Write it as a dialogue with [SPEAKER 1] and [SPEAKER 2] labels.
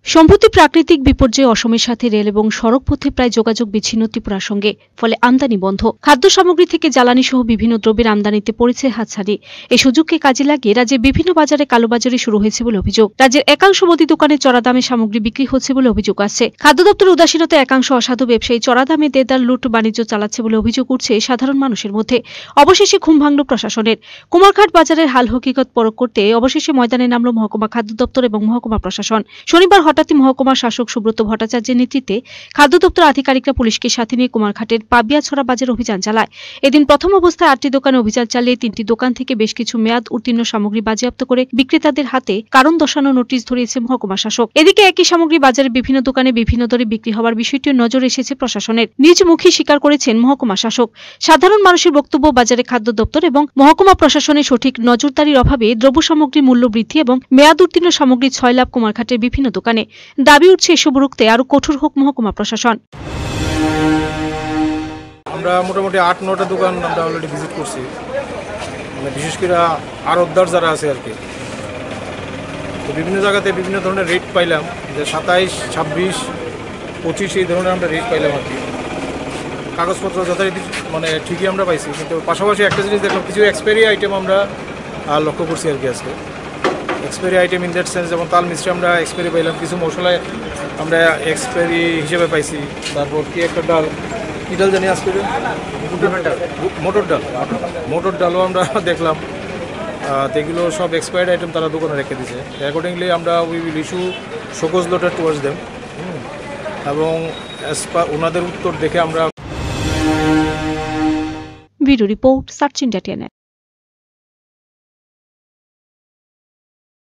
[SPEAKER 1] সম্প্রতি প্রাকৃতিক বিপর্যয়ে অসমের সাথে রেল এবং সড়ক পথে প্রায় যোগাযোগ বিচ্ছিন্ন ত্রিপুরার সঙ্গে, ফলে আমদানি বন্ধ। খাদ্য সামগ্রী থেকে জ্বালানি সহ বিভিন্ন দ্রব্যের আমদানিতে পড়েছে হাতছানি। এই সুযোগকে কাজে লাগিয়ে রাজ্যের বিভিন্ন বাজারে কালোবাজারি শুরু হয়েছে বলে অভিযোগ। রাজ্যের একাংশ মুদি দোকানে চড়া দামে সামগ্রী বিক্রি হচ্ছে বলে অভিযোগ আসছে। খাদ্য দপ্তরের উদাসীনতায় একাংশ অসাধু ব্যবসায়ী চড়া দামে দেদার লুট বাণিজ্য চালাচ্ছে বলে অভিযোগ উঠছে সাধারণ মানুষের মধ্যে। অবশেষে ঘুম ভাঙল প্রশাসনের। কুমারঘাট বাজারের হাল হকিকত পরখ করতে অবশেষে ময়দানে নামল মহকুমা খাদ্য দপ্তর এবং মহকুমা প্রশাসন। শনিবার হঠাৎই মহকুমা শাসক সুব্রত ভট্টাচার্যের নেতৃত্বে খাদ্য দপ্তর আধিকারিকরা পুলিশকে সাথে নিয়ে কুমারঘাটের পাবিয়াছড়া বাজারে অভিযান চালায়। এদিন প্রথম অবস্থায় 8টি দোকানে অভিযান চালিয়ে 3টি দোকান থেকে বেশ কিছু মেয়াদ উত্তীর্ণ সামগ্রী বাজেয়াপ্ত করে বিক্রেতাদের হাতে কারণ দর্শানো নোটিশ ধরিয়েছে মহকুমা শাসক। এদিকে একই সামগ্রী বাজারে বিভিন্ন দোকানে বিভিন্ন দরে বিক্রি হওয়ার বিষয়টিও নজরে এসেছে প্রশাসনের। নিজ মুখে স্বীকার করেছেন মহকুমা শাসক। সাধারণ মানুষের বক্তব্য, বাজারে খাদ্য দপ্তর এবং মহকুমা প্রশাসনের সঠিক নজরদারির অভাবে দ্রব্য সামগ্রী মূল্য বৃদ্ধি এবং মেয়াদ উত্তীর্ণ সামগ্রী 6 লাভ কুমারঘাটের বিভিন্ন দোকানে। দাবি উঠছে এসব রুখতে আরো কঠোর হোক মহকুমা প্রশাসন।
[SPEAKER 2] আমরা মোটামুটি 8-9টা দোকান আমরা অলরেডি ভিজিট করছি, মানে বিশেষ করে আড়তদার যারা আছে আর কি। তো বিভিন্ন জায়গাতে বিভিন্ন ধরনের রেট পাইলাম, যে 27, 26, 25 এই ধরনের আমরা রেট পাইলাম আর কি। কাগজপত্র যথারীতি মানে ঠিকই আমরা পাইছি, কিন্তু পাশাপাশি একটা জিনিস দেখলাম, কিছু এক্সপায়ারি আইটেম আমরা লক্ষ্য করছি আর কি আজকে। Expiry item in that sense, যেমন তাল মিষ্টি আমরা এক্সপায়ারি পাইলাম, কিছু মশলায় আমরা এক্সপায়ারি হিসেবে পাইছি। তারপর কি একটা ডাল, কী ডাল জানি আজকে, মোটর ডালও আমরা দেখলাম। এগুলো সব এক্সপায়ার্ড আইটেম তারা দোকানে রেখে দিয়েছে। অ্যাকর্ডিংলি আমরা we will issue show cause notice towards them, এবং অ্যাজ পার ওনাদের উত্তর দেখে আমরা।
[SPEAKER 1] Video report, search India.